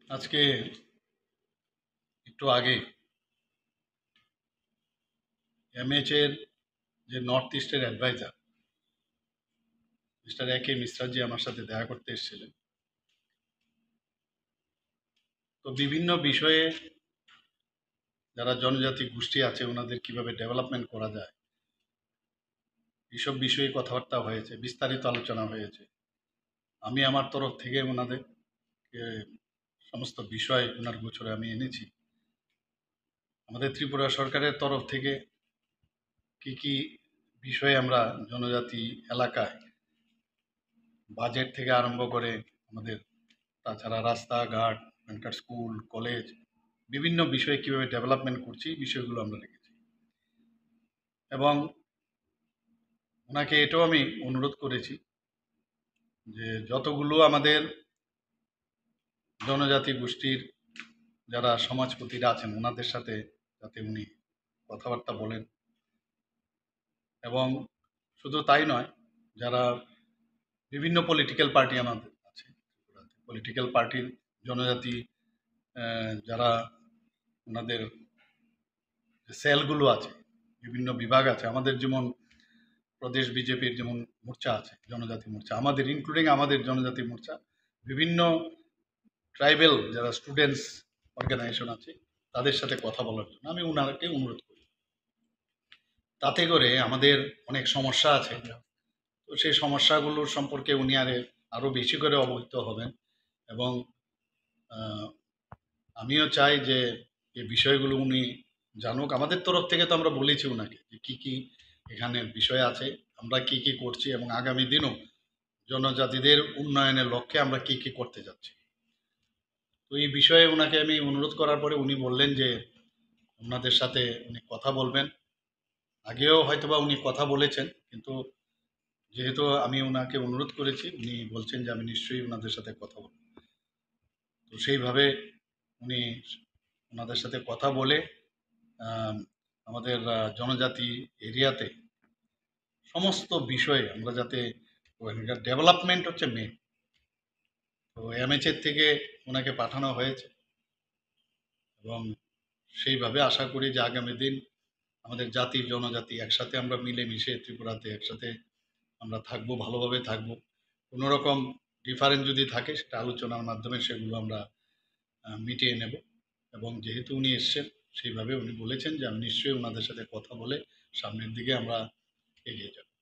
আজকে একটু আগে এমএইচ এর যে নর্থ ইস্টের অ্যাডভাইজার মিস্টার এ কে মিশ্রাজি আমার সাথে দেখা করতে এসেছিলেন। তো বিভিন্ন বিষয়ে যারা জনজাতি গোষ্ঠী আছে ওনাদের কিভাবে ডেভেলপমেন্ট করা যায় এইসব বিষয়ে কথাবার্তা হয়েছে, বিস্তারিত আলোচনা হয়েছে। আমি আমার তরফ থেকে ওনাদেরকে সমস্ত বিষয় ওনার গোচরে আমি এনেছি। আমাদের ত্রিপুরা সরকারের তরফ থেকে কি কি বিষয়ে আমরা জনজাতি এলাকায় বাজেট থেকে আরম্ভ করে আমাদের তাছাড়া রাস্তাঘাট, এখানকার স্কুল, কলেজ, বিভিন্ন বিষয়ে কিভাবে ডেভেলপমেন্ট করছি এই বিষয়গুলো আমরা রেখেছি। এবং ওনাকে এটাও আমি অনুরোধ করেছি যে যতগুলো আমাদের জনজাতি গোষ্ঠীর যারা সমাজপতিরা আছেন ওনাদের সাথে যাতে উনি কথাবার্তা বলেন। এবং শুধু তাই নয়, যারা বিভিন্ন পলিটিক্যাল পার্টি আমাদের আছে, পলিটিক্যাল পার্টির জনজাতি যারা ওনাদের সেলগুলো আছে, বিভিন্ন বিভাগ আছে, আমাদের যেমন প্রদেশ বিজেপির যেমন মোর্চা আছে, জনজাতি মোর্চা, আমাদের ইনক্লুডিং আমাদের জনজাতি মোর্চা, বিভিন্ন ট্রাইবেল যারা স্টুডেন্টস অর্গানাইজেশন আছে তাদের সাথে কথা বলার জন্য আমি ওনাকে অনুরোধ করি। তাতে করে আমাদের অনেক সমস্যা আছে, তো সেই সমস্যাগুলোর সম্পর্কে উনি আরও বেশি করে অবহিত হবেন। এবং আহ, আমিও চাই যে এই বিষয়গুলো উনি জানুক। আমাদের তরফ থেকে তো আমরা বলেছি ওনাকে যে কী কী এখানে বিষয় আছে, আমরা কি কি করছি এবং আগামী দিনও জনজাতিদের উন্নয়নের লক্ষ্যে আমরা কি কি করতে যাচ্ছি। তো এই বিষয়ে ওনাকে আমি অনুরোধ করার পরে উনি বললেন যে ওনাদের সাথে উনি কথা বলবেন। আগেও হয়তোবা উনি কথা বলেছেন, কিন্তু যেহেতু আমি ওনাকে অনুরোধ করেছি উনি বলছেন যে আমি নিশ্চয়ই ওনাদের সাথে কথা বলব। তো সেইভাবে উনি ওনাদের সাথে কথা বলে আম, আমাদের জনজাতি এরিয়াতে সমস্ত বিষয়ে আমরা যাতে ওখানকার ডেভেলপমেন্ট হচ্ছে মেন। তো এমএইচ এর থেকে ওনাকে পাঠানো হয়েছে এবং সেইভাবে আশা করি যে আগামী দিন আমাদের জাতি জনজাতি একসাথে আমরা মিলেমিশে ত্রিপুরাতে একসাথে আমরা থাকবো, ভালোভাবে থাকবো। কোনো রকম ডিফারেন্স যদি থাকে সেটা আলোচনার মাধ্যমে সেগুলো আমরা মিটিয়ে নেব। এবং যেহেতু উনি এসছেন সেইভাবে উনি বলেছেন যে আমি নিশ্চয়ই ওনাদের সাথে কথা বলে সামনের দিকে আমরা এগিয়ে যাব।